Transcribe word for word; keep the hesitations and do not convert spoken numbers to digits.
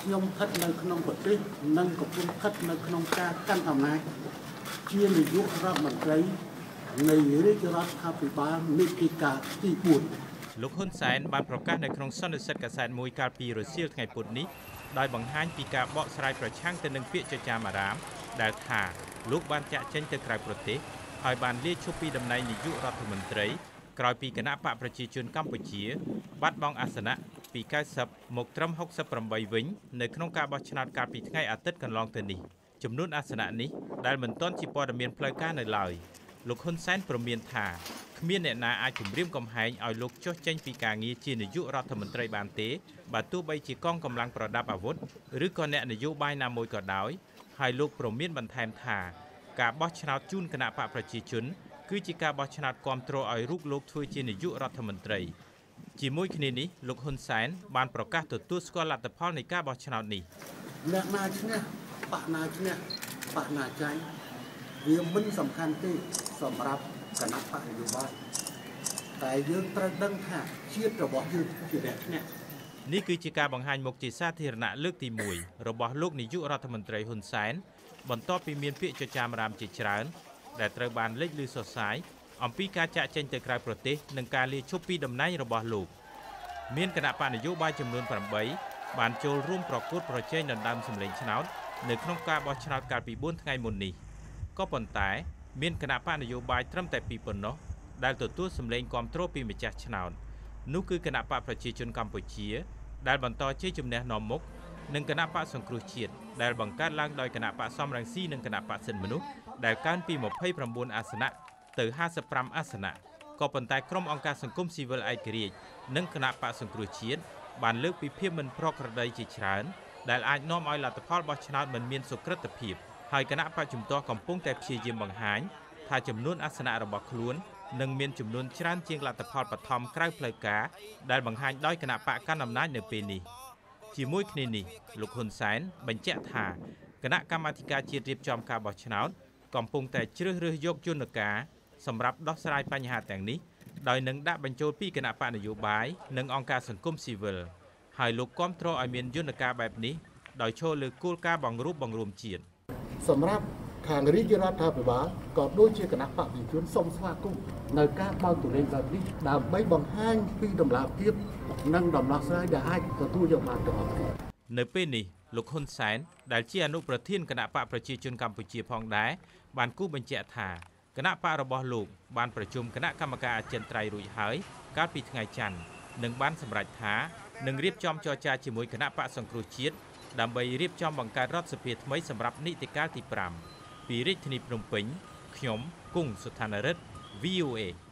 ខ្ញុំស្ថិតនៅក្នុងប្រទេសនិងកំពុងស្ថិតនៅក្នុងការកាន់អំណាចជានាយករដ្ឋមន្ត្រីនៃរាជរដ្ឋាភិបាលនីតិកាលទីបួនលោកហ៊ុនសែនបានប្រកាសនៅក្នុងសន្និសីទកាសែតមួយកាលពីរសៀលថ្ងៃពុធនេះដោយបង្ហាញពីការបកស្រាយប្រឆាំងទៅនឹងពាក្យចចាមអារាមដែលថាលោកបានចាក់ចេញទៅក្រៅប្រទេសហើយបានលាឈប់ពីតំណែងនាយករដ្ឋមន្ត្រីក្រោយពីគណៈបកប្រជាជនកម្ពុជាបាត់បង់អាសនៈពីកៅសិបមកត្រឹមហុកសិបប្រាំបីវិញនៅក្នុងការបោះឆ្នោតកាលពីថ្ងៃអាទិត្យកន្លងទៅនេះចំនួនអាសនៈនេះដែលមិនទាន់ជាព័ត៌មានផ្លូវការនៅឡើយលោកហ៊ុនសែនព្រមានថាគ្មានអ្នកណាអាចគម្រាមកំហែងឲ្យលោកចុះចេញពីការងារជានាយករដ្ឋមន្ត្រីបានទេបើទោះបីជាកងកម្លាំងប្រដាប់អាវុធឬក៏អ្នកនយោបាយណាមួយក៏ដោយហើយលោកព្រមានបន្ថែមថាការបោះឆ្នោតជូនគណៈបកប្រជាជនគឺជាការបោះឆ្នោតគាំទ្រឲ្យរូបលោកធ្វើជានាយករដ្ឋមន្ត្រីជាមួយគ្នានេះលោកហ៊ុនសែនបានប្រកាសទទួលស្គាល់លទ្ធផលនៃការបោះឆ្នោតនេះអ្នកណាឈ្នះបកណាឈ្នះបកណាចាញ់វាមិនសំខាន់ទេសម្រាប់គណៈបកនយោបាយតែយើងត្រូវដឹងថាជាតិរបស់យើងជាអ្នកឈ្នះនេះគឺជាការបង្ហាញមុខជាសាធារណៈលើកទីមួយរបស់លោកនាយករដ្ឋមន្ត្រីហ៊ុនសែនបន្ទាប់ពីមានពាក្យចចាមអារាមជាច្រើនដែលត្រូវបានលេចឮសុសសាយអំពីការចាក់ចេញទៅក្រៅប្រទេសនិងការលាឈប់ពីតំណែងរបស់លោកមានគណៈបកនយោបាយចំនួនប្រាំបីបានចូលរួមប្រកួតប្រជែងដណ្ដើមសម្លេងឆ្នោតនៅក្នុងការបោះឆ្នោតកាលពីបួនថ្ងៃមុននេះក៏ប៉ុន្តែមានគណៈបកនយោបាយត្រឹមតែពីរប៉ុណ្ណោះដែលទទួលសម្លេងគាំទ្រពីម្ចាស់ឆ្នោតនោះគឺគណៈបកប្រជាជនកម្ពុជាដែលបន្តជ័យជំនះនាំមុខនិងគណៈបកសង្គ្រោះជាតិដែលបង្កើតឡើងដោយគណៈបកសំរងស៊ីនិងគណៈបកសិទ្ធិមនុស្សដែលកើនពីម្ភៃប្រាំបួនអាសនៈទៅហាសិបប្រាំអាសនៈក៏ប៉ុន្តែក្រុមអង្គការសង្គមស៊ីវិលឯករាជ្យនិងគណៈបកសង្គ្រោះជាតិបានលើកពីភាពមិនប្រក្រតីជាច្រើនដែលអាចនាំឲ្យលទ្ធផលបោះឆ្នោតមិនមានសុក្រិតភាពហើយគណៈបកជំទាស់កំពុងតែព្យាយាមបង្ហាញថាចំនួនអាសនៈរបស់ខ្លួននឹងមានចំនួនច្រើនជាងលទ្ធផលបឋមក្រៅផ្លូវការដែលបង្ហាញដោយគណៈបកកាន់អំណាចនៅពេលនេះជាមួយគ្នានេះលោកហ៊ុនសែនបញ្ជាក់ថាគណៈកម្មាធិការជាតិរៀបចំការបោះឆ្នោតកំពុងតែជ្រើសរើសយកយន្តការសម្រាប់ដោះស្រាយបញ្ហាទាំងនេះដោយនឹងដាក់បញ្ចូលពីគណៈបកនយោបាយនិងអង្គការសង្គមស៊ីវិលហើយលោកគាំទ្រឲ្យមានយន្តការបែបនេះដោយឈលលើគោលការណ៍បង្រួបបង្រួមជាតិសម្រាប់ខាងរាជរដ្ឋាភិបាលក៏ដូចជាគណៈបកប្រជាជនសូមស្វាគមន៍នៅការបើកទូលេខបែបនេះដើម្បីបង្ហាញពីដំណាភាពនិងដំណោះស្រាយដែលអាចទទួលយកបានទាំងអស់គ្នានៅពេលនេះលោកហ៊ុនសែនដែលជាអនុប្រធានគណៈបកប្រជាជនកម្ពុជាផងដែរបានគូបញ្ជាក់ថាគណៈបករបស់លោកបានប្រជុំគណៈកម្មការអចិន្ត្រៃយ៍រួចហើយកាលពីថ្ងៃច័ន្ទនិងបានសម្រេចថានឹងរៀបចំចរចាជាមួយគណៈបកសង្គ្រោះជាតិដើម្បីរៀបចំបង្កើតរដ្ឋសភាថ្មីសម្រាប់នីតិកាលទីប្រាំពីរាជធានីភ្នំពេញខ្ញុំគង់សុថានរិទ្ធ វី អូ เอ